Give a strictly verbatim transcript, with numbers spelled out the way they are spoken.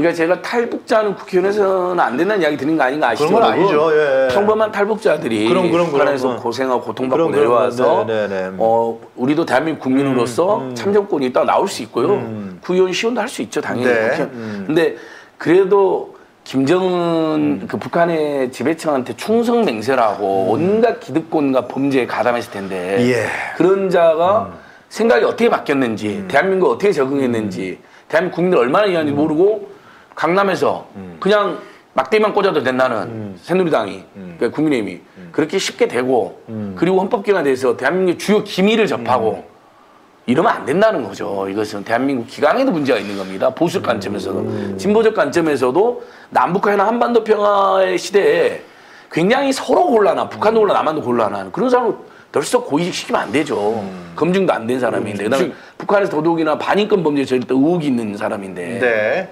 그러니까 제가 탈북자는 국회의원에서는 안 된다는 이야기 드린 거 아닌가 아시죠? 그런 건 아니죠. 예. 평범한 탈북자들이 그럼, 그럼, 북한에서 그럼. 고생하고 고통받고 그럼, 내려와서 네, 네, 네. 어, 우리도 대한민국 국민으로서 음, 음. 참정권이 있다 나올 수 있고요. 음. 국회의원 시원도 할 수 있죠, 당연히. 네. 국회. 음. 근데 그래도 김정은 음. 그 북한의 지배층한테 충성 맹세라고 음. 온갖 기득권과 범죄에 가담했을 텐데 예. 그런 자가 음. 생각이 어떻게 바뀌었는지 음. 대한민국 어떻게 적응했는지 음. 대한민국 국민들 얼마나 이해하는지 음. 모르고 강남에서 음. 그냥 막대기만 꽂아도 된다는 음. 새누리당이 음. 그러니까 국민의힘이 음. 그렇게 쉽게 되고 음. 그리고 헌법기관에 대해서 대한민국의 주요 기밀을 접하고 음. 이러면 안 된다는 거죠. 이것은 대한민국 기강에도 문제가 있는 겁니다. 보수적 관점에서도. 음. 진보적 관점에서도 남북한이나 한반도 평화의 시대에 굉장히 서로 곤란한, 북한도 곤란, 남한도 곤란한 그런 사람을 덜썩 고위직시키면 안 되죠. 음. 검증도 안 된 사람인데. 그다음에 북한에서 도둑이나 반인권 범죄에 저질 때 의혹이 있는 사람인데. 네.